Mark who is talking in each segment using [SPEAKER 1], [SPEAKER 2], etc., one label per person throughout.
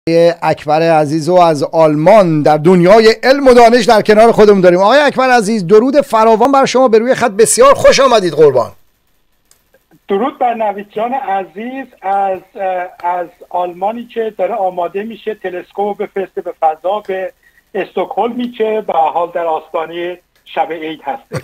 [SPEAKER 1] اکبر عزیز و از آلمان در دنیای علم و دانش در کنار خودمون داریم. آقای اکبر عزیز، درود فراوان بر شما، به روی خط بسیار خوش آمدید قربان.
[SPEAKER 2] درود بر نوید جان عزیز از آلمانی که داره آماده میشه تلسکوپ بفرسته به فضا، به استکهلمی که به حال در آستانه شب عید هسته.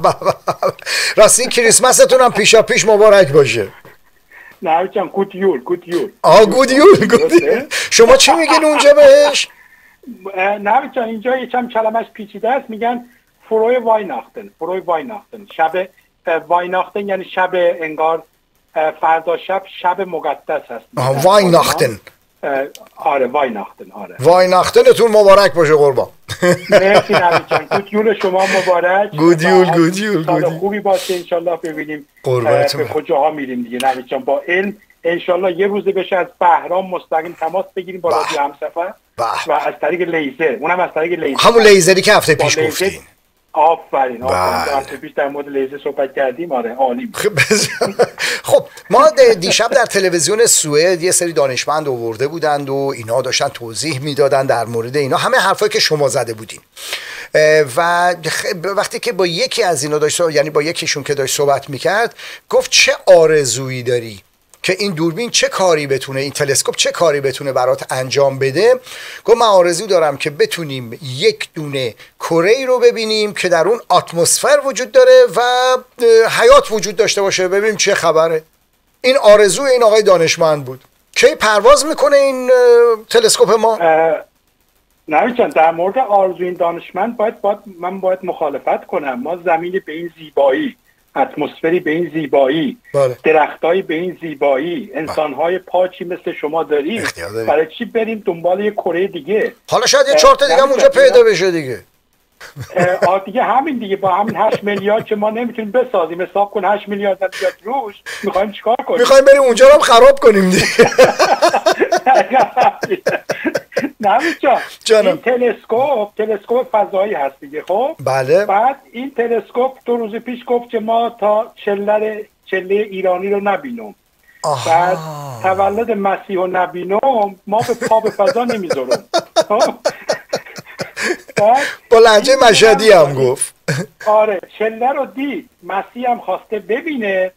[SPEAKER 1] راستی کریسمستون هم پیشا پیش مبارک باشه.
[SPEAKER 2] نوید جان گود یول.
[SPEAKER 1] گود یول. شما چی میگین اونجا بهش؟
[SPEAKER 2] نوید جان اینجا یکم کلمش پیچیده است، میگن فروی وایناختن. شب وایناختن یعنی شب انگار فردا شب مقدس هست.
[SPEAKER 1] وایناختن.
[SPEAKER 2] آره وایناختن.
[SPEAKER 1] وایناختنتون مبارک باشه قربان.
[SPEAKER 2] مرسی نوید جان، گود یول شما مبارک.
[SPEAKER 1] گود یول.
[SPEAKER 2] سال خوبی باشه انشالله، ببینیم به کجاها میریم دیگه نوید جان. با علم انشالله یه روزی بشه از بهرام مستقیم تماس بگیریم با رادیو همسفر و از طریق لیزر، اونم از طریق لیزر،
[SPEAKER 1] همون لیزری که هفته پیش گفتین.
[SPEAKER 2] آفرین. هفته پیش در مورد لیزر صحبت کردیم. آره عالی.
[SPEAKER 1] خب ما دیشب در تلویزیون سوئد یه سری دانشمند آورده بودند و اینا داشتن توضیح میدادن در مورد اینا همه حرفایی که شما زده بودین و وقتی که با یکی از اینا داشت، یعنی با یکیشون که داشت صحبت میکرد، گفت چه آرزویی داری که این دوربین چه کاری بتونه، این تلسکوپ چه کاری بتونه برات انجام بده؟ گفت من آرزو دارم که بتونیم یک دونه کره‌ای رو ببینیم که در اون اتمسفر وجود داره و حیات وجود داشته باشه، ببینیم چه خبره. این آرزوی این آقای دانشمند بود. کی پرواز میکنه این تلسکوپ ما؟
[SPEAKER 2] نوید جان در مورد آرزوی این دانشمند من باید مخالفت کنم. ما زمین به این زیبایی، اتمسفری به این زیبایی، درختایی به این زیبایی، انسانهای پاچی مثل شما داریم، برای چی بریم دنبال یک کره دیگه؟
[SPEAKER 1] حالا شاید یه 4 تا دیگه اونجا پیدا بشه دیگه.
[SPEAKER 2] دیگه همین دیگه، با همین 8 میلیارد که ما نمیتونیم بسازیم، حساب کن 8 میلیارد بیاد روش، میخوایم چیکار کنیم؟
[SPEAKER 1] میخوایم بریم اونجا رو هم خراب کنیم دیگه.
[SPEAKER 2] نوید جان این تلسکوپ فضایی هست دیگه. خب
[SPEAKER 1] بله.
[SPEAKER 2] بعد این تلسکوپ 2 روز پیش گفت که ما تا چله ایرانی رو نبینم. بعد تولد مسیح رو نبینم، ما به پا به فضا نمیذارم.
[SPEAKER 1] با لهجه مشهدی هم گفت.
[SPEAKER 2] آره چله رو دید، مسیح هم خواسته ببینه.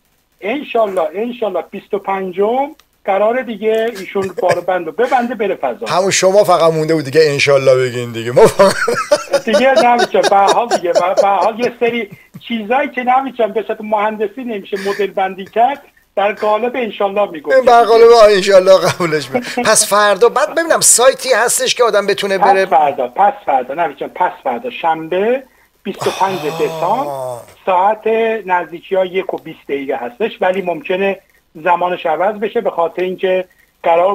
[SPEAKER 2] انشالله 25م قراره دیگه ایشون بار بندو ببنده بره فضا.
[SPEAKER 1] همون شما فقط مونده بود دیگه انشالله بگین دیگه. ما
[SPEAKER 2] دیگه نمیشه. به حال یه سری چیزایی که نمیشه به صورت مهندسی نمیشه مدل بندی کرد، در قالب انشالله میگم.
[SPEAKER 1] در قالب انشالله قبولش میکنم. پس فردا بعد ببینم سایتی هستش که آدم بتونه بره.
[SPEAKER 2] پس فردا نمیشه. پس فردا شنبه 25 دسامبر ساعت نزدیکی 1:20 هستش، ولی ممکنه زمانش عوض بشه به خاطر اینکه قرار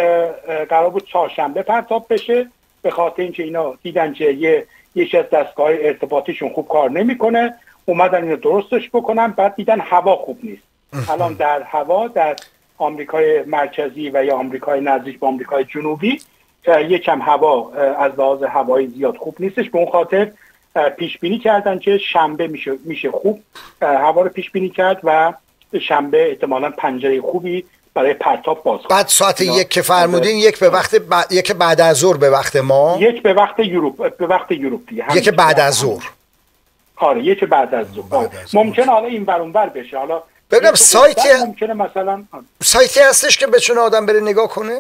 [SPEAKER 2] بود چهارشنبه پرتاب بشه، به خاطر اینکه اینا دیدن که یه از دستگاه ارتباطیشون خوب کار نمیکنه، اومدن اینو درستش بکنن. بعد دیدن هوا خوب نیست. الان در هوا در آمریکای مرکزی و یا آمریکای نزدیک به آمریکای جنوبی یکم هوا از لحاظ هوایی زیاد خوب نیستش. به اون خاطر پیش بینی کردن که شنبه میشه خوب هوا رو پیش بینی کرد و شنبه احتمالاً پنجره خوبی برای پرتاب باز.
[SPEAKER 1] بعد ساعت 1 که فرمودین، یک بعد از ظهر به وقت ما،
[SPEAKER 2] یک به وقت یوروپ دیگه.
[SPEAKER 1] یک بعد از ظهر.
[SPEAKER 2] آره یک بعد از ظهر. ممکنه حالا این ور اون ور بشه. حالا
[SPEAKER 1] ببینم
[SPEAKER 2] ممکنه مثلا
[SPEAKER 1] سایتی هستش که بتونه آدم بره نگاه کنه.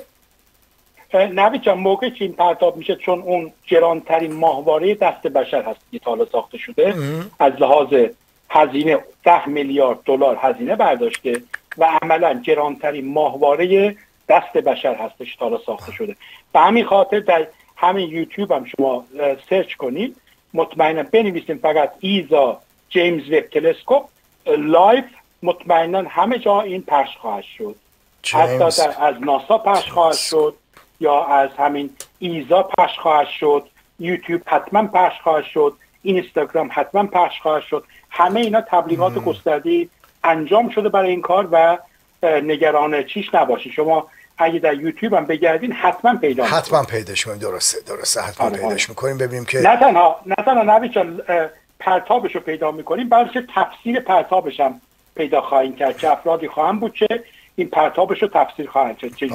[SPEAKER 2] نوید جان موقعی که این پرتاب میشه، چون اون گرانترین ماهواره دست بشر هست که تا حالا ساخته شده، از لحاظ هزینه 10 میلیارد دلار هزینه برداشته و عملا گرانترین ماهواره دست بشر هستش تا حالا ساخته شده. به همین خاطر در همین یوتیوب هم شما سرچ کنید، مطمئنا بنویسید فقط ایزا جیمز وب تلسکوپ لایو، مطمئنا همه جا این پخش خواهد شد. حتی از ناسا پخش خواهد شد یا از همین ایزا پخش خواهد شد، یوتیوب حتما پخش خواهد شد، اینستاگرام حتما پخش خواهد شد. همه اینا تبلیغات گسترده‌ای انجام شده برای این کار و نگران چیش نباشید. شما اگه در یوتیوب هم بگردین حتما
[SPEAKER 1] پیداش کنید. درسته حتما پیداش میکنیم. ببینیم که
[SPEAKER 2] نه تنها نوید جان پرتابش رو پیدا میکنیم، بلکه تفسیر پرتابش هم پیدا خواهیم کرد که افرادی خواهم بود که این پرتابش رو تفسیر خواهند کرد چجوری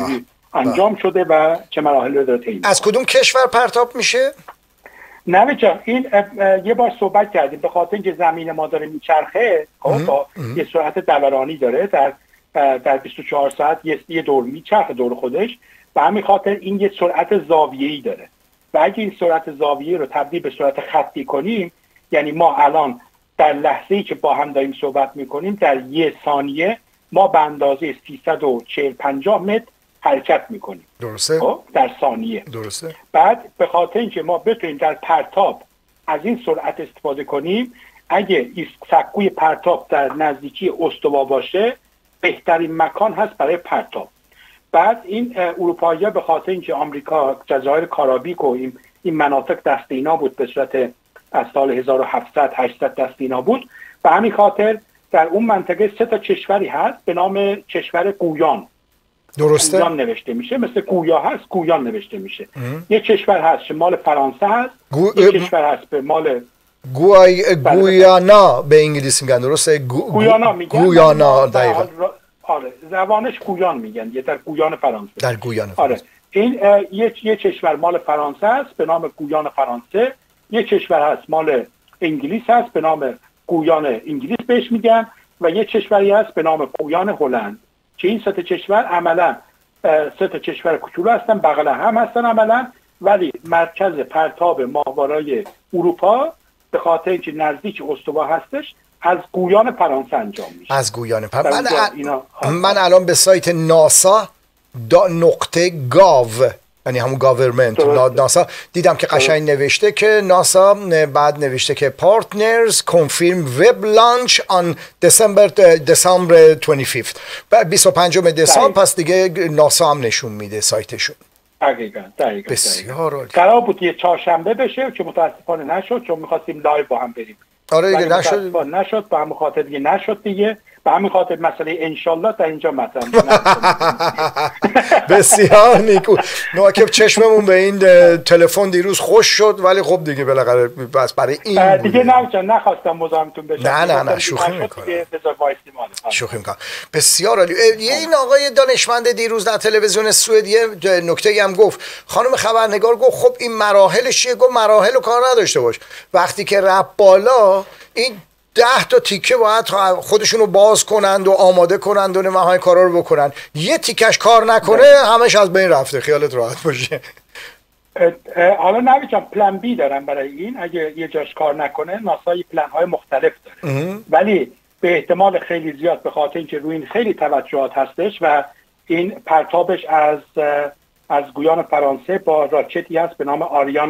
[SPEAKER 2] انجام شده و چه مراحل رو داره طی.
[SPEAKER 1] از کدوم کشور پرتاب میشه؟
[SPEAKER 2] نه جان، این یه بار صحبت کردیم، به خاطر اینکه زمین ما داره میچرخه با یه سرعت دورانی داره، در 24 ساعت یه دور میچرخه دور خودش، و همین خاطر این یه سرعت زاویه‌ای داره و اگه این سرعت زاویه‌ای رو تبدیل به سرعت خطی کنیم، یعنی ما الان در لحظه‌ای که با هم داریم صحبت میکنیم در یه ثانیه ما به اندازه 340-50 متر حرکت میکنیم.
[SPEAKER 1] درسته؟
[SPEAKER 2] در ثانیه.
[SPEAKER 1] درسته.
[SPEAKER 2] بعد به خاطر اینکه ما بتونیم در پرتاب از این سرعت استفاده کنیم، اگه سکوی پرتاب در نزدیکی استوا باشه بهترین مکان هست برای پرتاب. بعد این اروپایی‌ها به خاطر اینکه آمریکا جزایر کارائیب و این مناطق دست اینا بود، به صورت از سال 1700-800 دست اینا بود، و همین خاطر در اون منطقه 3 تا کشوری هست به نام کشور گویان.
[SPEAKER 1] درسته؟
[SPEAKER 2] گویان نوشته میشه، مثل گویا هست گویان نوشته میشه. یه کشور هست شمال فرانسه هست، یه کشور هست به مال
[SPEAKER 1] گویانا به انگلیسی میگن، درسته؟
[SPEAKER 2] گویانا میگن.
[SPEAKER 1] گویانا دقیقاً.
[SPEAKER 2] آره زبانش گویان میگن، یه در گویان فرانسه.
[SPEAKER 1] در گویان
[SPEAKER 2] فرانسه. آره این یه کشور مال فرانسه است به نام گویان فرانسه، یه کشور هست مال انگلیس هست به نام گویان انگلیس بهش میگن، و یه کشوری هست به نام گویان هلند، که این 3 تا کشور عملا 3 تا کشور کوچولو هستن، بغل هم هستن عملا، ولی مرکز پرتاب ماهواره‌ای اروپا به خاطر اینکه نزدیک استوا هستش از گویان فرانسه انجام میشه.
[SPEAKER 1] از گویان فرانسه. من الان به سایت ناسا .gov، یعنی همون گاورمنت ناسا، دیدم که قشنگ نوشته که ناسا بعد نوشته که پارتنرز کنفرم وب لانچ آن دسامبر 25 دسامبر. پس دیگه ناسا هم نشون میده سایتشون.
[SPEAKER 2] دقیقاً.
[SPEAKER 1] بسیار عالی.
[SPEAKER 2] قرار بود یه چهارشنبه بشه که متاسفانه نشد، چون می‌خواستیم لایو با هم بریم.
[SPEAKER 1] آره دیگه نشد.
[SPEAKER 2] به همین خاطر دیگه نشد دیگه. به همین خاطر مسئله انشالله در اینجا مطرح
[SPEAKER 1] بسیار نیکو. نواکب چشممون به این تلفن دیروز خوش شد، ولی خب دیگه بالاخره بس برای این
[SPEAKER 2] دیگه نخواستم مزاحمتون بشم.
[SPEAKER 1] نه شوخی میکنم. شوخی میکنم. بسیار عالی. این آقای دانشمند دیروز در تلویزیون سوئد یه نکته‌ای هم گفت. خانم خبرنگار گفت خب این مراحلش چیه؟ گفت مراحل رو کار نداشته باش. وقتی که رفت بالا این 10 تا تیکه باید خودشونو باز کنند و آماده کنند و نماهای کارا رو بکنن. یه تیکش کار نکنه همش از بین رفته. خیالت راحت باشه.
[SPEAKER 2] حالا نمی‌چم پلن بی دارم برای این، اگه یه جاش کار نکنه ناسا پلن های مختلف داره، ولی به احتمال خیلی زیاد به خاطر اینکه روی این خیلی توجهات هستش و این پرتابش از گویان فرانسه با راکتی هست به نام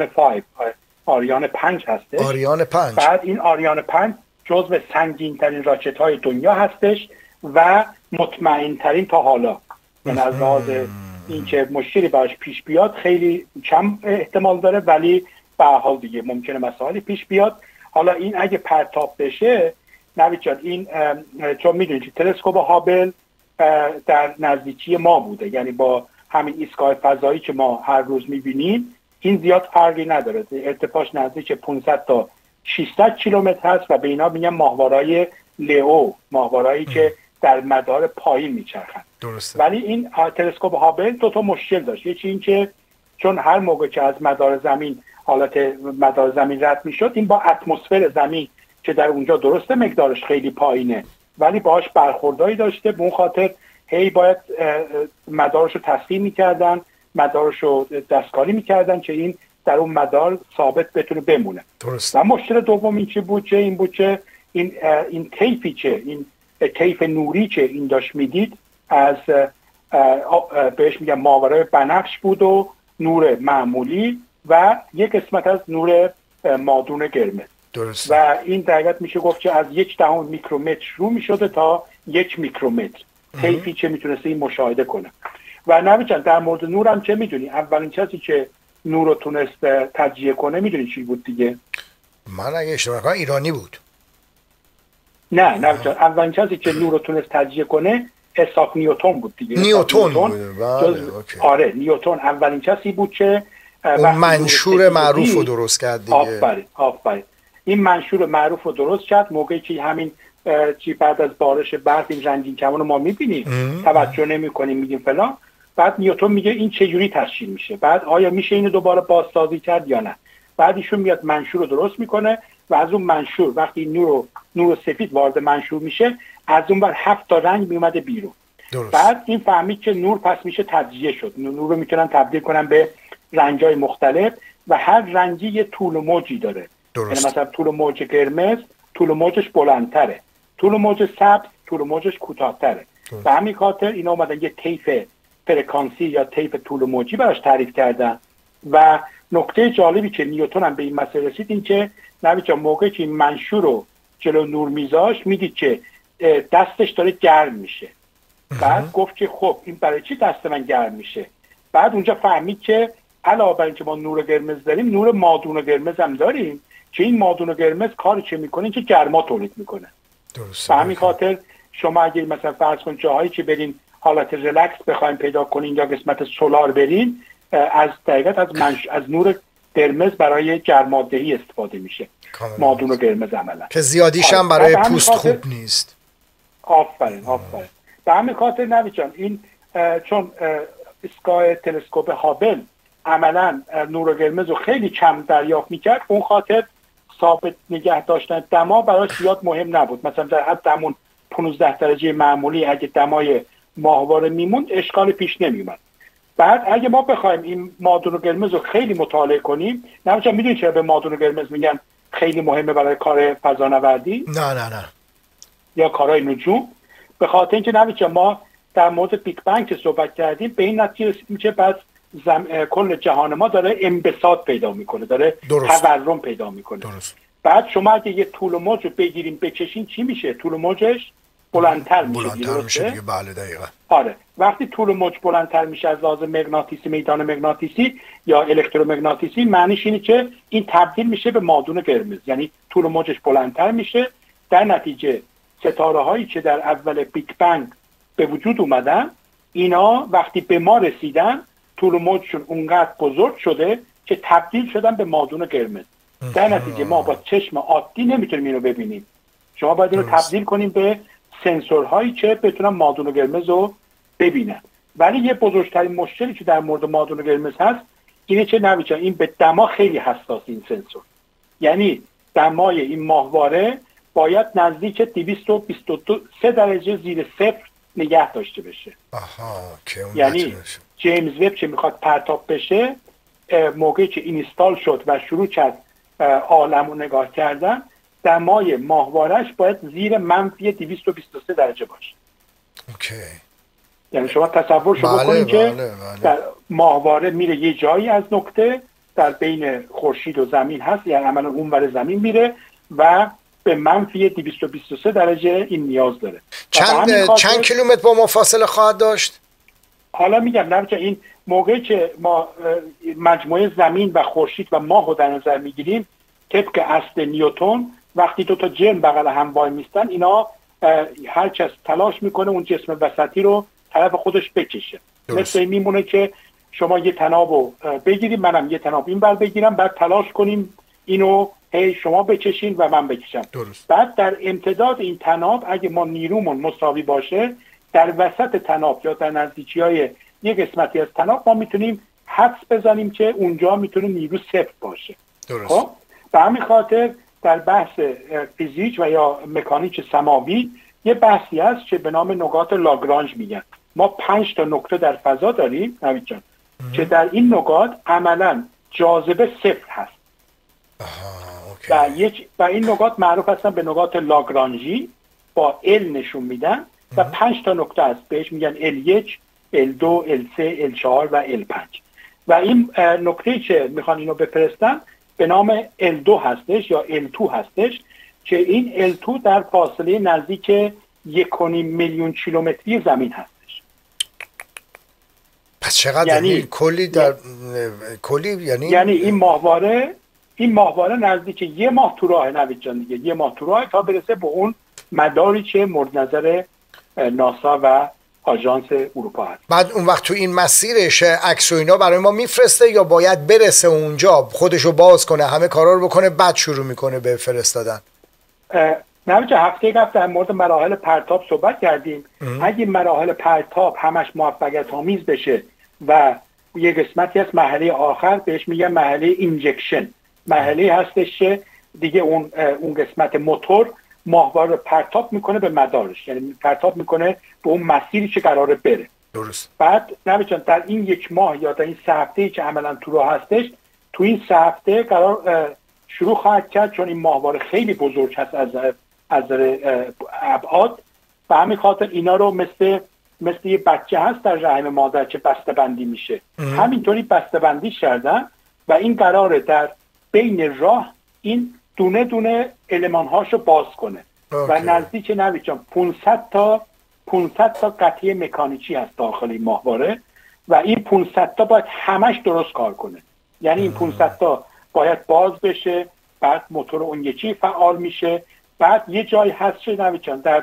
[SPEAKER 2] آریان 5 هستش.
[SPEAKER 1] آریان 5.
[SPEAKER 2] بعد این آریان 5 جزو سنگین ترین راکت های دنیا هستش و مطمئن ترین تا حالا. یعنی از لحاظ اینکه مشکلی براش پیش بیاد خیلی کم احتمال داره، ولی به هر حال دیگه ممکنه مسائلی پیش بیاد. حالا این اگه پرتاب بشه نوید جان، این چون میدونید که تلسکوپ هابل در نزدیکی ما بوده، یعنی با همین ایستگاه فضایی که ما هر روز میبینیم این زیاد فرقی نداره، ارتفاعش نزدیک 500 تا 600 کیلومتر هست و به اینا میگن ماهواره‌ای لئو، ماهواره‌ای که در مدار پایین میچرخن.
[SPEAKER 1] درسته.
[SPEAKER 2] ولی این تلسکوپ هابل 2 تا مشکل داشت. یکی این که چون هر موقع که از مدار زمین حالت مدار زمین رد میشد، این با اتمسفر زمین که در اونجا درسته مقدارش خیلی پایینه ولی باهاش برخوردایی داشته، به اون خاطر هی باید مدارش رو تصحیح میکردن، مدارش رو دستکاری میکردن که این در اون مدار ثابت بتونه بمونه.
[SPEAKER 1] درست.
[SPEAKER 2] و مشکل دوم این چه بود؟ این بود که این طیفی که این طیف نوری که این داشت میدید از بهش میگن ماورای بنفش بود و نور معمولی و یک قسمت از نور مادون قرمز.
[SPEAKER 1] درست.
[SPEAKER 2] و این دقیقاً میشه گفت که از 1/10 میکرومتر شروع میشده تا 1 میکرومتر طیفی که میتونسته این مشاهده کنه. و نمی‌چن در مورد نور هم چه میدونی؟ اولین کسی که نور رو تونست تجزیه کنه میدونی چی بود دیگه؟
[SPEAKER 1] من اگه اشتباه نکنم ایرانی بود.
[SPEAKER 2] نه اولین کسی که نور رو تونست تجزیه کنه اسحاق نیوتن بود دیگه.
[SPEAKER 1] نیوتن بود.
[SPEAKER 2] آره نیوتن اولین کسی بود که
[SPEAKER 1] اون منشور معروف رو درست کرد دیگه.
[SPEAKER 2] آفرین. این منشور معروف رو درست کرد موقعی که همین چی بعد از بارش برف این رنگین کمان رو ما میبینیم توجه نمی کنیم میگیم فلان. بعد نیوتن میگه این چجوری تشکیل میشه، بعد آیا میشه اینو دوباره بازسازی کرد یا نه. بعد ایشون میاد منشور رو درست میکنه و از اون منشور وقتی نور سفید وارد منشور میشه، از اون بر 7 تا رنگ میومده بیرون.
[SPEAKER 1] درست.
[SPEAKER 2] بعد این فهمید که نور پس میشه تجزیه شد، نور رو میتونن تبدیل کنن به رنگ‌های مختلف و هر رنگی یه طول و موجی داره. یعنی مثلا طول موج قرمز طول موجش بلندتره، طول موج سبز طول موجش کوتاه‌تره. به همین خاطر اینا اومدن یه طیف فرکانسی یا طیف طول موجی براش تعریف کردن. و نکته جالبی که نیوتن هم به این مسئله رسید این که نوید موقعی که این منشور رو جلو نور میذاشت میدید که دستش داره گرم میشه. بعد گفت که خب این برای چی دست من گرم میشه؟ بعد اونجا فهمید که علاوه بر اینکه ما نور قرمز داریم، نور مادون قرمز هم داریم که این مادون قرمز کاری چه میکنه که گرما تولید میکنه.
[SPEAKER 1] درست.
[SPEAKER 2] به همین خاطر شما اگه مثلا فرض کن جاهایی که برین حالت ریلکس بخواید پیدا کنین یا قسمت سولار برین، از دقیقاً از نور قرمز برای گرمادهی استفاده میشه. مادون قرمز عملا
[SPEAKER 1] که زیادیش هم برای پوست خوب نیست.
[SPEAKER 2] آفرین. به همین خاطر نوید جان این چون ایستگاه تلسکوپ هابل عملا نور قرمز رو خیلی کم دریافت میکرد، اون خاطر ثابت نگه داشتن دما براش زیاد مهم نبود. مثلا در حد همون 15 درجه معمولی اگه دمای ماهواره میموند اشکال پیش نمیومد. بعد اگه ما بخوایم این مادون قرمز رو خیلی مطالعه کنیم، نمی‌دونم میدونید چرا به مادون قرمز میگن خیلی مهمه برای کار فضانوردی؟
[SPEAKER 1] نه
[SPEAKER 2] یا کارهای نجوم؟ به خاطر اینکه نمی‌دونید ما در مورد بیگ بنگ که صحبت کردیم به این نتیجه رسیدیم که بعد کل جهان ما داره انبساط پیدا میکنه، داره تورم پیدا میکنه.
[SPEAKER 1] درست.
[SPEAKER 2] بعد شما اگه یه طول و موج رو بگیریم بکشین چی میشه؟ طول و موجش بلندتر میشه
[SPEAKER 1] دیگه. بله دقیقاً.
[SPEAKER 2] آره، وقتی طول و موج بلندتر میشه از لحاظ مغناطیسی، میدان مغناطیسی یا الکترومغناطیسی، معنیش اینه که این تبدیل میشه به مادون قرمز، یعنی طول و موجش بلندتر میشه. در نتیجه ستاره هایی که در اول بیگ بنگ به وجود اومدن، اینا وقتی به ما رسیدن طول و موجشون اونقدر بزرگ شده که تبدیل شدن به مادون قرمز. در نتیجه ما با چشم عادی نمیتونیم اینو ببینیم، شما باید اینو تبدیل کنیم به سنسورهایی که بتونن مادون قرمز رو ببینن. ولی یه بزرگترین مشکلی که در مورد مادون قرمز هست اینه که نمیشه، این به دما خیلی حساس این سنسور، یعنی دمای این ماهواره باید نزدیک 223 درجه زیر صفر نگه داشته بشه. یعنی جیمز وب که میخواد پرتاب بشه، موقعی که اینستال شد و شروع کرد عالم رو نگاه کردن، دمای ماهوارش باید زیر منفی 223 درجه باشه.
[SPEAKER 1] اوکی.
[SPEAKER 2] یعنی شما تصور بکنید که در ماهواره میره یه جایی از نقطه در بین خورشید و زمین هست، یعنی عملا اونور زمین میره و به منفی 223 درجه این نیاز داره.
[SPEAKER 1] چند کیلومتر با ما فاصله خواهد داشت؟
[SPEAKER 2] حالا میگم نه که این موقعی که ما مجموعه زمین و خورشید و ماه رو در نظر میگیریم، طبق اصل نیوتن وقتی دو تا جرم بغل هم وای میستن، اینا هر کس تلاش میکنه اون جسم وسطی رو طرف خودش بکشه. مثل این میمونه که شما یه طناب رو بگیریم، منم یه طناب این بر بگیرم، بعد تلاش کنیم اینو شما بکشین و من بکشم. بعد در امتداد این طناب اگه ما نیرومون مساوی باشه، در وسط طناب یا در نزدیکی‌های یه قسمتی از طناب ما میتونیم حدس بزنیم که اونجا میتونه نیرو صفر باشه. خب به همین خاطر در بحث فیزیک و یا مکانیک سماوی یه بحثی هست که به نام نقاط لاگرانژ میگن. ما 5 تا نقطه در فضا داریم نوید جان که در این نقاط عملا جاذبه صفر هست. و این نقاط معروف هستن به نقاط لاگرانژی، با ال نشون میدن و 5 تا نقطه است، بهش میگن L1 L2 L3 L4 و L5. و این نقطه‌ای که میخوان اینو بفرستن به نام L2 هستش یا L2 هستش که این L2 در فاصله نزدیک 1.5 میلیون کیلومتری زمین هستش.
[SPEAKER 1] پس چقدر یعنی کلی در کلی
[SPEAKER 2] یعنی این ماهواره نزدیک یه ماه تو راه نوید جان دیگه، یه ماه تو راه تا برسه به اون مداری که مورد نظر ناسا و آژانس اروپا هست.
[SPEAKER 1] بعد اون وقت تو این مسیرش عکس و اینا برای ما میفرسته یا باید برسه اونجا خودشو باز کنه همه کارا رو بکنه بعد شروع میکنه به فرستادن؟
[SPEAKER 2] نوید جان هفته قبل در مورد مراحل پرتاب صحبت کردیم. اگه مراحل پرتاب همش موفقیت آمیز بشه و یه قسمتی از مرحله آخر بهش میگن مرحله اینجکشن، مرحله هستش که دیگه اون قسمت موتور ماهواره رو پرتاب میکنه به مدارش، یعنی پرتاب میکنه به اون مسیری که قراره بره.
[SPEAKER 1] درست.
[SPEAKER 2] بعد نوید جان در این 1 ماه یا در این 3 هفته‌ای که عملا تو راه هستش، تو این 3 هفته قرار شروع خواهد کرد، چون این ماهواره خیلی بزرگ هست از ابعاد، و همین خاطر اینا رو مثل یه بچه هست در رحم مادر که بسته‌بندی میشه، همینطوری بسته‌بندی کردن و این قراره در بین راه این دونه دونه المان‌هاشو باز کنه. و نزدیک نوید جان 500 تا قطعه مکانیکی هست داخل این ماهواره و این 500 تا باید همش درست کار کنه. یعنی این 500 تا باید باز بشه، بعد موتور اون یکی فعال میشه، بعد یه جایی هست که نوید جان در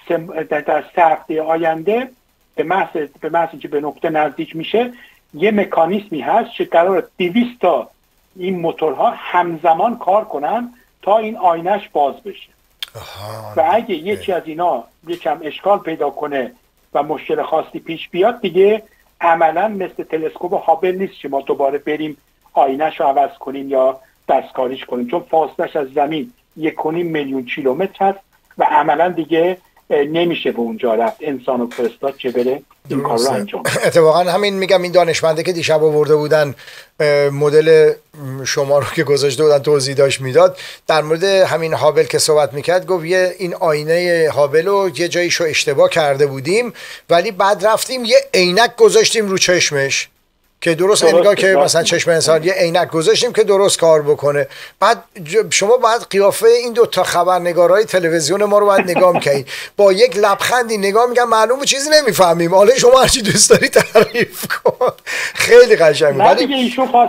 [SPEAKER 2] 3 هفته آینده به محض که به نقطه نزدیک میشه یه مکانیزمی هست که قراره 200 تا این موتورها همزمان کار کنن تا این آینش باز بشه. و اگه یکی از اینا یکم اشکال پیدا کنه و مشکل خاصی پیش بیاد، دیگه عملا مثل تلسکوپ هابل نیست که ما دوباره بریم آینش رو عوض کنیم یا دستکاریش کنیم، چون فاصلش از زمین 1.5 میلیون کیلومتر هست و عملا دیگه نمیشه به اونجا رفت انسانو فرستاد که بره این کار رو انجام بده.
[SPEAKER 1] اتفاقا همین میگم، این دانشمنده که دیشب آورده بودن مدل شما رو که گذاشته بودن توضیح داشت میداد در مورد همین هابل که صحبت میکرد، گفت این آینه هابل رو یه جاییشو اشتباه کرده بودیم ولی بعد رفتیم یه عینک گذاشتیم رو چشمش که درست انگار که مثلا چشم انسان یه عینک گذاشتیم که درست کار بکنه. بعد شما باید قیافه این 2 تا خبرنگارای تلویزیون ما رو باید نگاه میکنید، با یک لبخندی نگاه میگن معلومه چیزی نمیفهمیم، حالا شما هرچی دوست داری تعریف کن. خیلی قشنگه.
[SPEAKER 2] ولی دیگه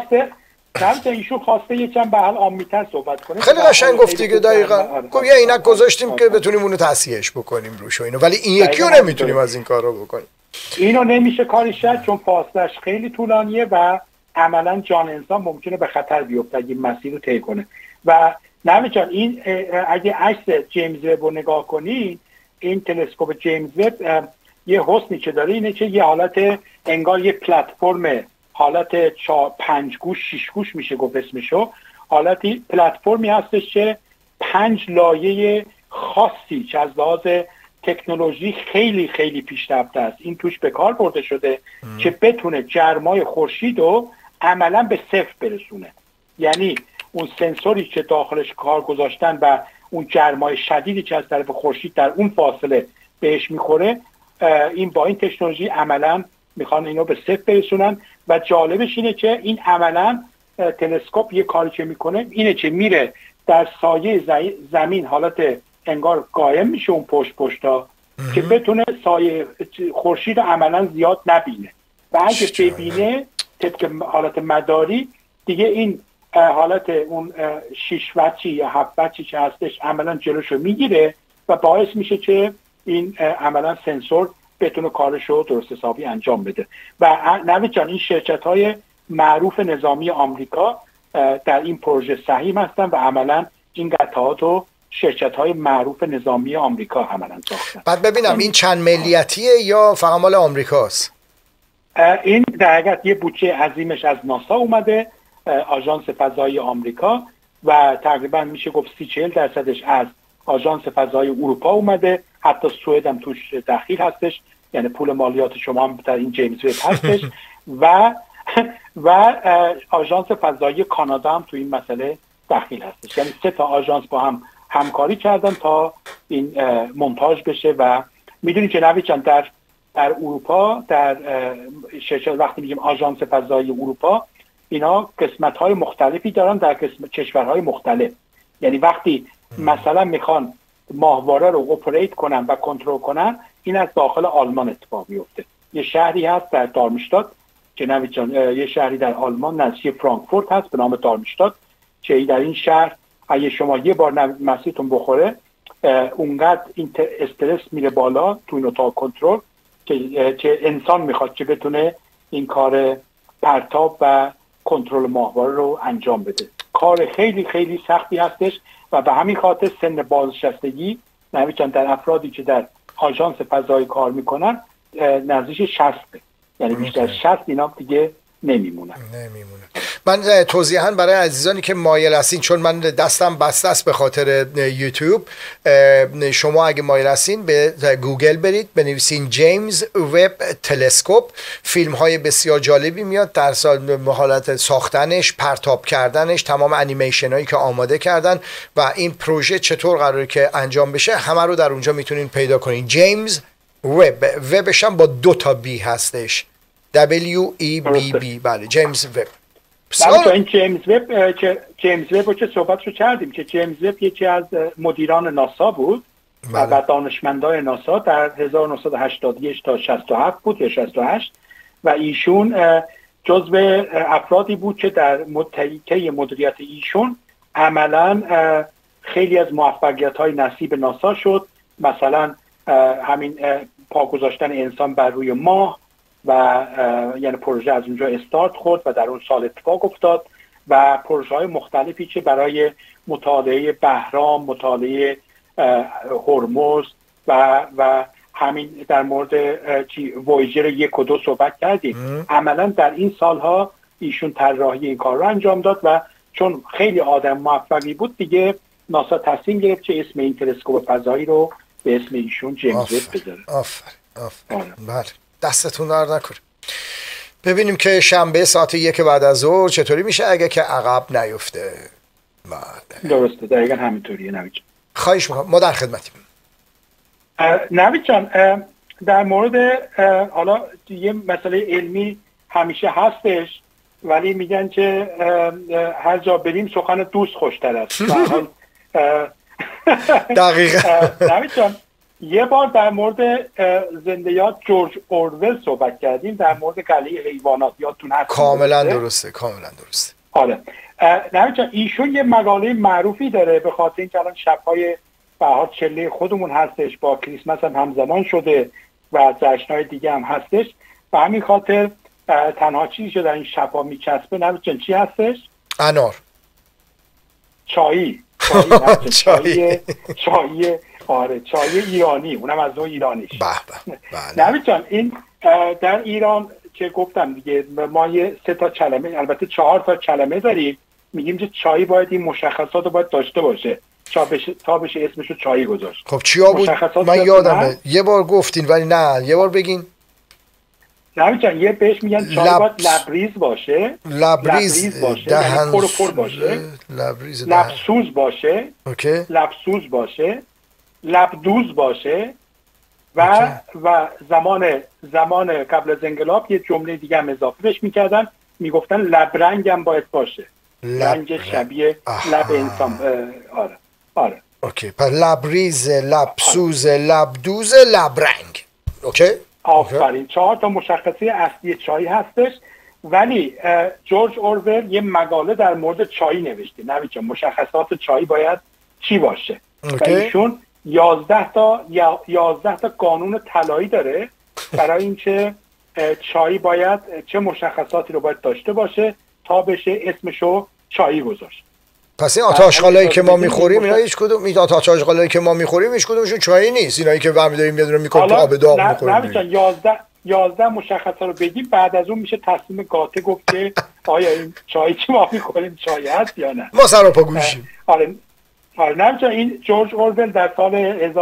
[SPEAKER 2] ایشون خواسته یکم به حال عامی‌تر صحبت کنه.
[SPEAKER 1] خیلی قشنگ گفتی که دقیقاً گفت یه عینک گذاشتیم که بتونیم اونو تصحیحش بکنیم روش و اینو، ولی این یکی رو نمیتونیم از این کارا بکنیم.
[SPEAKER 2] اینو نمیشه کارش کرد چون فاصلش خیلی طولانیه و عملا جان انسان ممکنه به خطر بیفته اگه این مسیر رو طی کنه. و نوید جان این اگه عکس جیمز وب رو نگاه کنی، این تلسکوپ جیمز وب یه حسنی که داره اینه که یه حالت انگار یه پلتفرم، حالت 5 گوش 6 گوش میشه گفت اسمشو، حالتی پلتفرمی هستش که 5 لایه خاصی که از لحاظ تکنولوژی خیلی خیلی پیشرفته است این توش به کار برده شده که بتونه جرمای خورشید رو عملا به 0 برسونه. یعنی اون سنسوری که داخلش کار گذاشتن و اون جرمای شدیدی که از طرف خورشید در اون فاصله بهش میخوره، این با این تکنولوژی عملا میخوان اینو به 0 برسونن. و جالبش اینه که این عملا تلسکوپ یه کاری که میکنه اینه که میره در سایه زمین حالت انگار قایم میشه اون پشتا که بتونه سایه خورشید رو عملا زیاد نبینه و اگه ببینه طبق حالت مداری دیگه این حالت اون 6 وچی یا 7 وچی که هستش عملا جلوشو میگیره و باعث میشه که این عملا سنسور بتونه کارشو درست حسابی انجام بده. و نوید جان این شرکت‌های معروف نظامی آمریکا در این پروژه سهیم هستن و عملا این قطعات رو شرکت‌های معروف نظامی آمریکا عملاً ساختن.
[SPEAKER 1] بعد ببینم این چند ملیتیه یا فقط مال آمریکاست؟
[SPEAKER 2] این در حقیقت یه بودجه عظیمش از ناسا اومده، آژانس فضایی آمریکا، و تقریبا میشه گفت 30-40% از آژانس فضایی اروپا اومده، حتی سوئد هم توش دخیل هستش، یعنی پول مالیات شما هم در این جیمز وب هستش و آژانس فضایی کانادا هم تو این مسئله دخیل هستش. یعنی 3 تا آژانس با هم همکاری کردن تا این مونتاژ بشه. و میدونید که نوید جان در اروپا در شرکت وقتی میگیم آژانس فضایی اروپا، اینا قسمت‌های مختلفی دارن در کشورهای مختلف. یعنی وقتی مثلا میخوان ماهواره رو اپریت کنن و کنترل کنن، این از داخل آلمان اتفاق میفته. یه شهری هست در دارمشتات که نوید جان یه شهری در آلمان نزدیک فرانکفورت هست به نام دارمشتات که در این شهر اگه شما یه بار مسیرتون بخوره اونقدر این استرس میره بالا تو این اتاق کنترل که انسان میخواد که بتونه این کار پرتاب و کنترل ماهواره رو انجام بده. کار خیلی خیلی سختی هستش و به همین خاطر سن بازنشستگی نوید جان در افرادی که در آژانس فضایی کار میکنن نزدیک 60، یعنی بیشتر 60 اینا دیگه نمیمونن.
[SPEAKER 1] من توضیحاً برای عزیزانی که مایل هستین، چون من دستم بسته است به خاطر یوتیوب، شما اگه مایل هستین به گوگل برید، بنویسین جیمز وب تلسکوپ، فیلم های بسیار جالبی میاد در حالت ساختنش، پرتاب کردنش، تمام انیمیشن هایی که آماده کردن و این پروژه چطور قراره که انجام بشه، همه رو در اونجا میتونین پیدا کنین. جیمز وب، وبش هم با 2 تا بی هستش، WEBB. بله جیمز وب.
[SPEAKER 2] این جیمز وب رو که صحبت رو کردیم که جیمز وب یکی از مدیران ناسا بود و دانشمندای ناسا در 1981 تا 67 بود یا 68 و ایشون جزو افرادی بود که در طی مدیریت ایشون عملا خیلی از موفقیت‌های نصیب ناسا شد. مثلا همین پا گذاشتن انسان بر روی ماه و یعنی پروژه از اونجا استارت خورد و در اون سال اتفاق افتاد و پروژه های مختلفی که برای مطالعه بحرام، مطالعه هرمز و همین در مورد وویجر 1 و 2 صحبت کردیم. عملا در این سالها ایشون طراحی این کار رو انجام داد و چون خیلی آدم موفقی بود دیگه ناسا تصمیم گرفت که اسم این تلسکوپ فضایی رو به اسم ایشون جیمز وب بذاره.
[SPEAKER 1] آفرین. بله دستتون درد نکنه. ببینیم که شنبه ساعت 1 بعد از ظهر چطوری میشه اگه که عقب نیفته.
[SPEAKER 2] درسته، دقیقا همینطوریه نوید جان.
[SPEAKER 1] خواهش میکنم، ما در خدمتیم.
[SPEAKER 2] نوید جان در مورد حالا یه مسئله علمی همیشه هستش، ولی میگن که هر جا بریم سخن دوست خوشتر است.
[SPEAKER 1] دقیقاً.
[SPEAKER 2] نوید جان یه بار در مورد زنده‌یاد جورج اورول صحبت کردیم، در مورد قلعه حیوانات، یادتون هست؟
[SPEAKER 1] کاملا درسته.
[SPEAKER 2] آره نوید جان ایشون یه مقاله معروفی داره، به خاطر اینکه الان شب‌های بهار چله خودمون هستش، با کریسمس هم همزمان شده و جشن‌های دیگه هم هستش و همین خاطر تنها چیزی که در این شب‌ها میچسبه نوید جان چی هستش؟
[SPEAKER 1] انار.
[SPEAKER 2] چایی. آره چای ایرانی، اونم از نوع ایرانیش. نوید جان این در ایران که گفتم دیگه ما یه 3 تا کلمه، البته 4 تا کلمه داریم، میگیم که چای باید این مشخصات رو باید داشته باشه تا بشه اسمشو چای گذاشت.
[SPEAKER 1] خب چیا بود؟ من یادمه یه بار گفتین ولی نه یه بار بگین.
[SPEAKER 2] نوید جان یه بهش میگن چای باید لبریز باشه،
[SPEAKER 1] لبریز
[SPEAKER 2] باشه یعنی پر باشه، لبسوز باشه، لبسوز باشه، لبدوز باشه و زمان قبل از انقلاب یه جمله دیگه هم اضافه بهش میکردن، میگفتن لبرنگ هم باید باشه، رنگ شبیه لب انسان. آره
[SPEAKER 1] اوکی، پس لبریز، لبسوز، لبدوز، لبرنگ. اوکی
[SPEAKER 2] آفرین. 4 تا مشخصه اصلی چای هستش، ولی جورج اورول یه مقاله در مورد چای نوشته. نوید جان مشخصات چای باید چی باشه؟ و ایشون 11 تا قانون طلایی داره برای اینکه چای باید چه مشخصاتی رو باید داشته باشه تا بشه اسمشو چایی گذاشت.
[SPEAKER 1] پس این آتش‌قالایی که ما می‌خوریم اینا هیچ کدوم، این آتش‌قالایی که ما می‌خوریم هیچ کدومشون چایی نیست، اینایی که برمی‌داریم میاد رو می‌کنیم آب داغ می‌خوریم.
[SPEAKER 2] نه 11 مشخصات رو بگیم، بعد از اون میشه تصمیم قاطع گفت که آیا این چایی که ما می‌خوریم چای هست یا نه.
[SPEAKER 1] ما سر و پا گوشیم.
[SPEAKER 2] آره نمی‌دونم. این جورج اورول در سال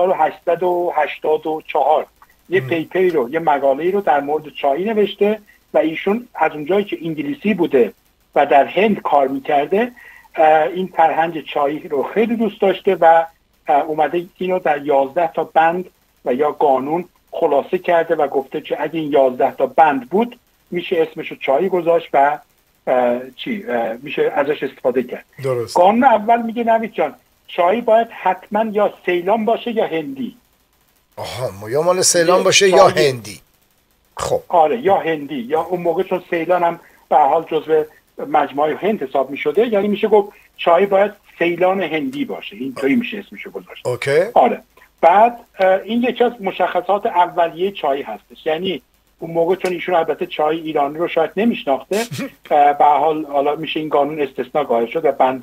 [SPEAKER 2] 1884 یه پیپری رو، یه مقاله‌ای رو در مورد چای نوشته و ایشون از اونجایی که انگلیسی بوده و در هند کار می‌کرده این فرهنگ چای رو خیلی دوست داشته و اومده اینو در 11 تا بند و یا قانون خلاصه کرده و گفته که اگه این 11 تا بند بود میشه اسمشو چای گذاشت و میشه ازش استفاده کرد.
[SPEAKER 1] درست.
[SPEAKER 2] قانون اول میگه نوید جان چای باید حتما یا سیلان باشه یا هندی.
[SPEAKER 1] یا مال سیلان باشه یا هندی. خب
[SPEAKER 2] آره یا هندی، یا اون موقع چون سیلان هم به حال جزو مجموعه هند حساب میشده، یعنی میشه گفت چای باید سیلان هندی باشه، اینطوری میشه اسمشو گذاشت.
[SPEAKER 1] اوکی.
[SPEAKER 2] آره بعد این یکی از مشخصات اولیه چای هستش، یعنی اون موقع چون ایشون البته چای ایرانی رو شاید نمیشناخته به حال حالا میشه این قانون استثناء قائل شد و بندا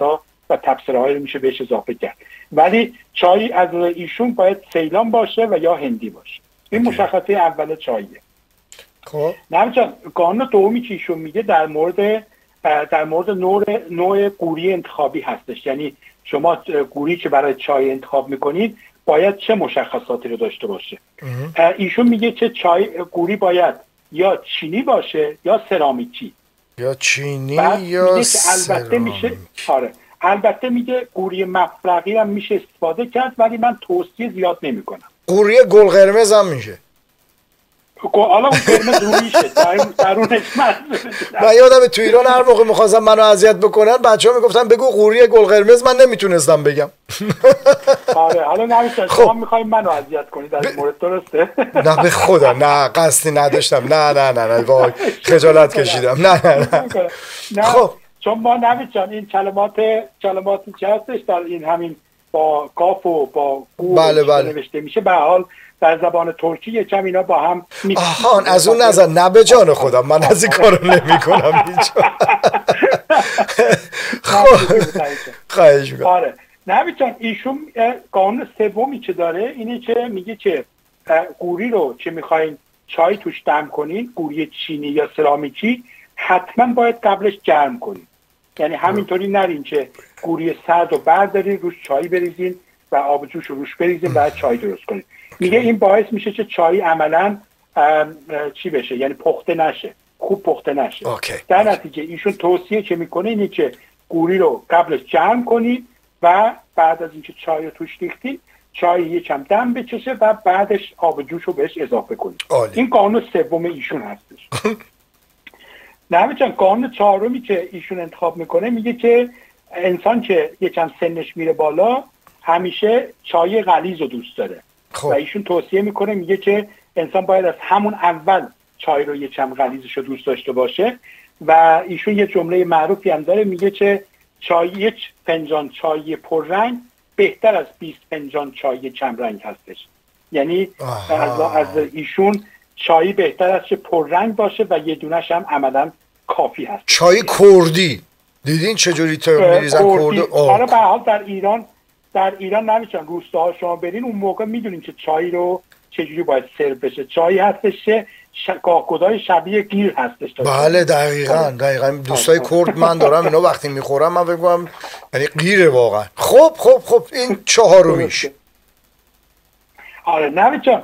[SPEAKER 2] و تبصره‌هایی رو میشه بهش اضافه کرد. ولی چای از ایشون باید سیلان باشه و یا هندی باشه. این مشخصه اول چاییه.
[SPEAKER 1] خب
[SPEAKER 2] نمی‌دونم قانون دومی که ایشون میگه در مورد نوع قوری انتخابی هستش. یعنی شما قوری که برای چای انتخاب میکنید باید چه مشخصاتی رو داشته باشه. ایشون میگه که قوری باید یا چینی باشه یا سرامیکی.
[SPEAKER 1] یا چینی یا سرامیک.
[SPEAKER 2] البته میگه قوری مفرغی هم میشه استفاده کرد، ولی من توصیه زیاد نمیکنم.
[SPEAKER 1] قوری گل قرمز هم میشه.
[SPEAKER 2] حالا اون قرمز رو میشه درونش
[SPEAKER 1] من یادم تو ایران هر موقع میخواستم منو اذیت بکنن بچه‌ها میگفتن بگو قوری گل قرمز، من نمیتونستم بگم.
[SPEAKER 2] آره حالا نمیشه شما میخواید منو اذیت کنید از مورد، درسته؟
[SPEAKER 1] نه به خدا نه، قصدی نداشتم. نه وای خجالت کشیدم. نه
[SPEAKER 2] خب چون ما نمی‌چان این کلماتی که هستش در این همین با کاف و با قو نوشته میشه، به حال در زبان ترکی یکم اینا با هم
[SPEAKER 1] آهان از اون نظر نه به جان خودم من از این کارو نمی کنم هیچ. خواهش میکنم.
[SPEAKER 2] آره نمی‌چان ایشون قانون سومی که داره اینه که میگه که قوری رو که میخواین چای توش دم کنین، قوری چینی یا سرامیکی، حتما باید قبلش گرم کنین. یعنی همینطوری نرین که قوری سرد رو بردارین روش چای بریزین و آب جوش رو روش بریزین بعد چای درست کنین. میگه این باعث میشه که چای عملاً چی بشه، یعنی پخته نشه، خوب پخته نشه. در نتیجه ایشون توصیه که میکنه اینه که قوری رو قبلش گرم کنید و بعد از اینکه چای رو توش ریختید چای یکم دم بچشه و بعدش آب جوش رو بهش اضافه کنید. این قانون سوم ایشون هستش. نمی‌چن قانون چهارمی که ایشون انتخاب میکنه میگه که انسان که یکم سنش میره بالا همیشه چای غلیظ رو دوست داره. و ایشون توصیه میکنه میگه که انسان باید از همون اول چای رو یکم غلیظش رو دوست داشته باشه. و ایشون یه جمله معروفی هم داره، میگه که یک فنجان چای پررنگ بهتر از 20 فنجان چای کم رنگ هستش. یعنی از ایشون چای بهتر است که پررنگ باشه و یه دونش هم عملاً کافی هست.
[SPEAKER 1] چای کردی دیدین چجوری میریزن کردی؟
[SPEAKER 2] آره به حال در ایران نمیشن روستاها شما برین اون موقع میدونین که چای رو چجوری باید سرو بشه. چای هستش که گاه‌گدای شبیه گیر هستش.
[SPEAKER 1] بله دقیقاً دوستای کرد من دارم اینا وقتی میخورم من فکر کنم یعنی گیره واقعا. خب این چهارمیش.
[SPEAKER 2] آره نمیشن.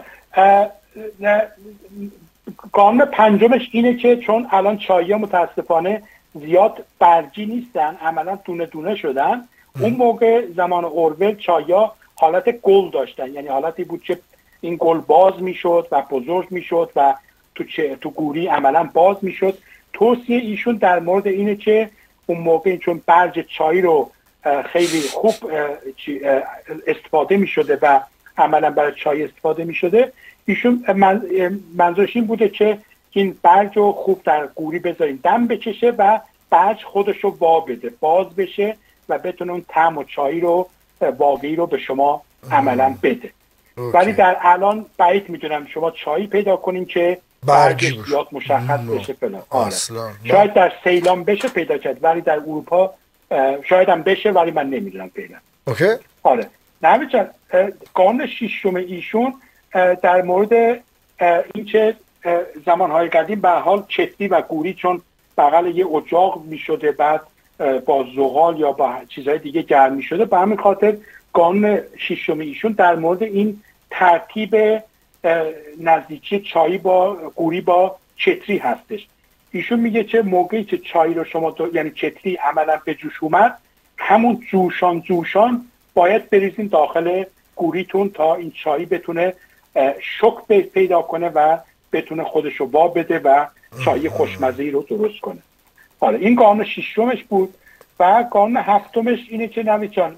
[SPEAKER 2] قانون پنجمش اینه که چون الان چای‌ها متاسفانه زیاد برگی نیستن، عملا دونه دونه شدن. اون موقع زمان اورول چای‌ها حالت گل داشتن، یعنی حالتی بود که این گل باز میشد و بزرگ میشد و تو قوری عملا باز میشد. توصیه ایشون در مورد اینه که اون موقع چون برگ چای رو خیلی خوب استفاده میشده و عملا برای چای استفاده میشده، ایشون منظورش این بوده که این برگ رو خوب در قوری بذارین دم بکشه و برگ خودش رو وا بده، باز بشه و بتونه اون طعم و چای رو واقعی رو به شما عملا بده. ولی در الان بعید میدونم شما چایی پیدا کنین که برگش زیاد مشخص بشه فلان. شاید در سیلان بشه پیدا کرد ولی در اروپا شاید هم بشه ولی من نمیدونم فعلا. آره نمی‌چن. قانون ششم ایشون در مورد این که زمانهای قدیم به حال کتری و قوری چون بغل یه اجاق میشده بعد با زغال یا با چیزهای دیگه گرم میشده، به همین خاطر قانون ششم ایشون در مورد این ترتیب نزدیکی چای با قوری با کتری هستش. ایشون میگه که موقعی که چای رو شما یعنی کتری عملا به جوش اومد، همون جوشان باید بریزین داخل قوریتون تا این چای بتونه شوک پیدا کنه و بتونه خودش رو وا بده و چای خوشمزه‌ای رو درست کنه. حالا این قانون ششمش بود. و قانون هفتمش اینه که نویچان